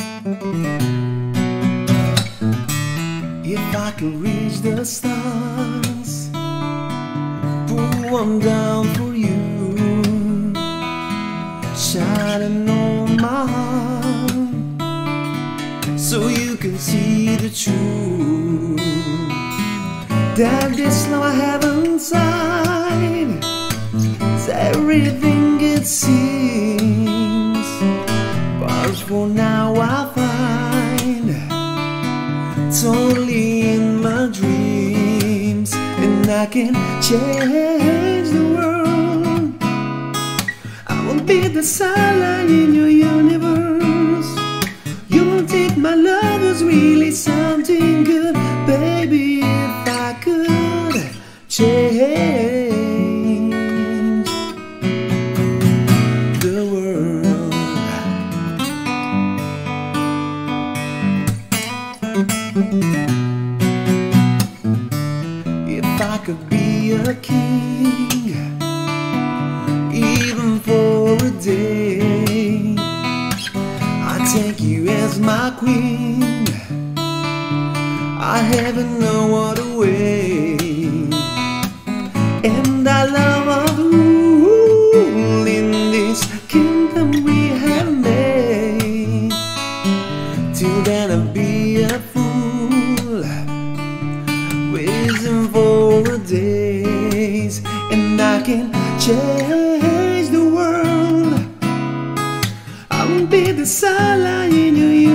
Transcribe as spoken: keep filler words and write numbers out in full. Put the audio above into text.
If I could reach the stars, pull one down for you, shining on my heart, so you can see the truth, that this love I have inside is everything it seems. But for now I find it's only in my dreams, and I can change the world. I will be the sunlight in your universe. You will think my love was really something good, baby. If I could change the world. If I could be a king, even for a day, I'd take you as my queen. I haven't no other way, and I love all the rule in this kingdom we have made. Till then I'll be a fool, waiting for the days, and I can change the world. I will be the sunlight in your